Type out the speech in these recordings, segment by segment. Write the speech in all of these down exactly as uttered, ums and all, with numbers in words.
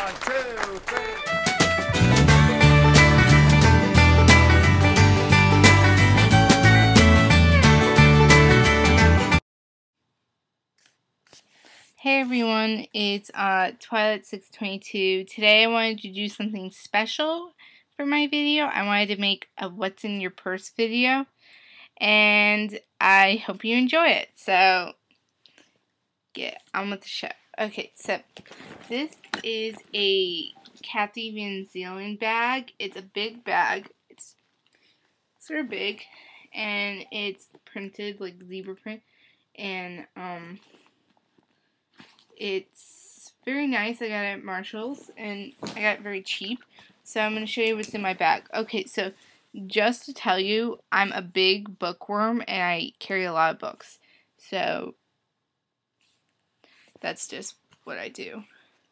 One, two, three. Hey everyone, it's uh, Twilight six twenty-two. Today I wanted to do something special for my video. I wanted to make a What's in Your Purse video, and I hope you enjoy it. So, get on with the show. Okay, so this is a Kathy Van Zealand bag. It's a big bag. It's sort of big, and it's printed like zebra print, and um. It's very nice. I got it at Marshall's, and I got it very cheap. So I'm going to show you what's in my bag. Okay, so just to tell you, I'm a big bookworm, and I carry a lot of books. So that's just what I do.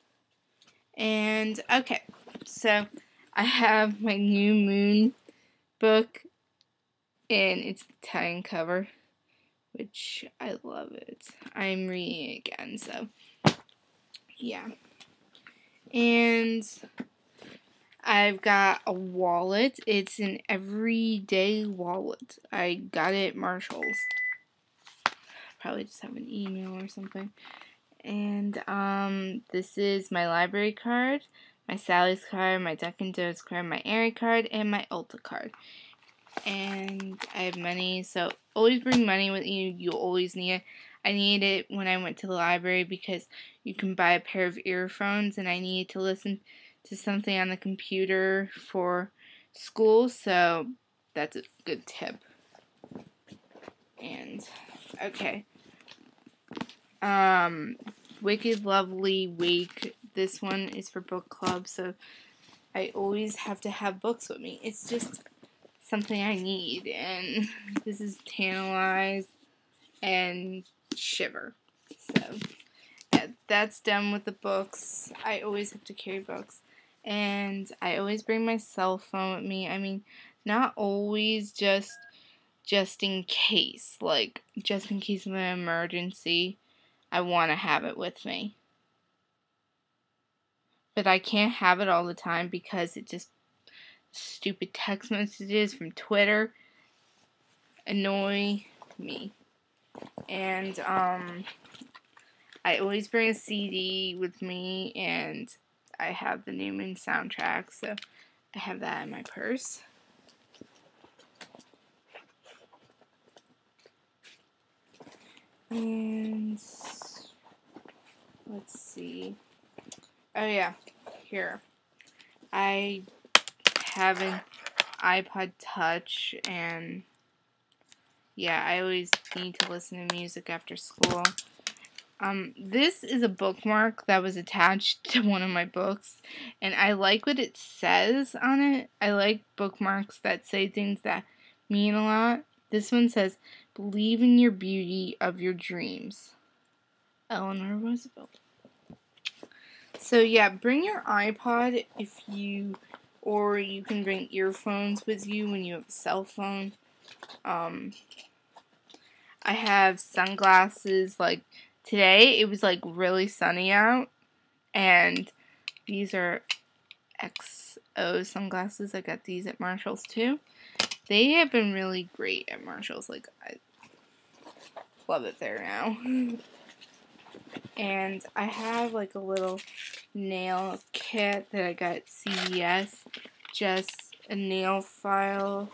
And, okay, so I have my New Moon book, and it's the tie-in cover, which I love it. I'm reading it again, so yeah. And I've got a wallet. It's an everyday wallet. I got it at Marshall's. Probably just have an email or something. And um, this is my library card, my Sally's card, my Dunkin' Donuts card, my Aerie card, and my Ulta card. And I have money, so always bring money with you. You'll always need it. I needed it when I went to the library because you can buy a pair of earphones, and I needed to listen to something on the computer for school, so that's a good tip. And, okay. Um, Wicked Lovely Wake. This one is for book club, so I always have to have books with me. It's just something I need, and this is Tantalize and Shiver. So yeah, that's done with the books. I always have to carry books, and I always bring my cell phone with me. I mean, not always, just just in case, like just in case of an emergency, I want to have it with me. But I can't have it all the time because it just stupid text messages from Twitter annoy me. And um I always bring a C D with me, and I have the New Moon soundtrack, so I have that in my purse. And let's see. Oh yeah, here. I have an iPod Touch, and yeah, I always need to listen to music after school. Um, this is a bookmark that was attached to one of my books, and I like what it says on it. I like bookmarks that say things that mean a lot. This one says, "Believe in your beauty of your dreams." Eleanor Roosevelt. So yeah, bring your iPod if you, or you can bring earphones with you when you have a cell phone. Um, I have sunglasses. Like today, it was like really sunny out, and these are X O sunglasses. I got these at Marshall's too. They have been really great at Marshall's. Like I love it there now. And I have like a little nail kit that I got at C V S. Just a nail file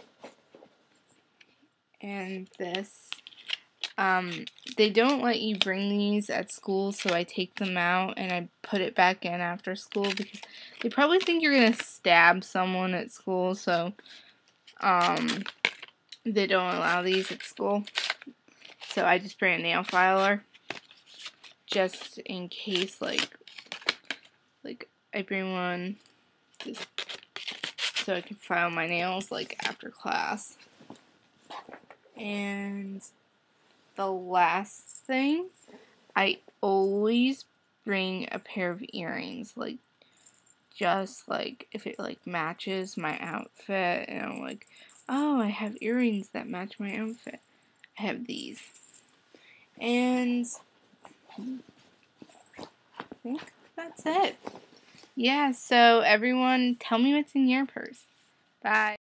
and this. Um, they don't let you bring these at school, so I take them out and I put it back in after school because they probably think you're gonna stab someone at school, so um, they don't allow these at school. So I just bring a nail filer just in case, like, like I bring one just so I can file my nails like after class. And the last thing, I always bring a pair of earrings, like, just, like, if it, like, matches my outfit, and I'm like, oh, I have earrings that match my outfit. I have these. And I think that's it. Yeah, so everyone, tell me what's in your purse. Bye.